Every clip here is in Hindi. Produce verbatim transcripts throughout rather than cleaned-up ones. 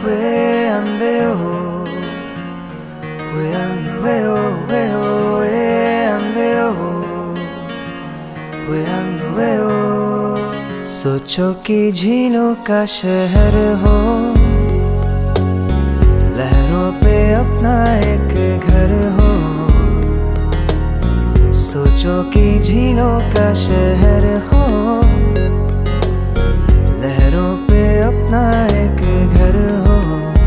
सोचो कि झीलों का शहर हो, लहरों पे अपना एक घर हो। सोचो कि झीलों का शहर हो, लहरों पे अपना एक घर हो।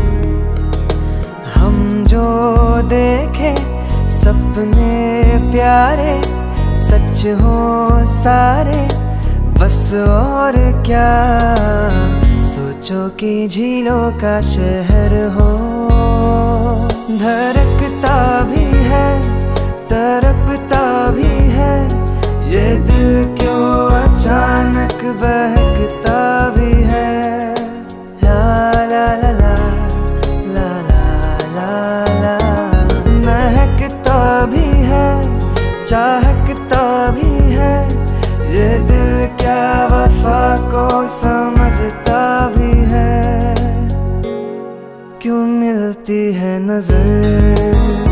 हम जो देखे सपने प्यारे सच हो सारे, बस और क्या। सोचो कि झीलों का शहर हो, धड़कता भी है तड़पता भी है ये दिल, क्यों अचानक बहकता भी है। ला ला ला ला ला ला ला, महकता भी है चाहकता भी है ये दिल, क्या वफा को समझता भी है। क्यों मिलती है नजर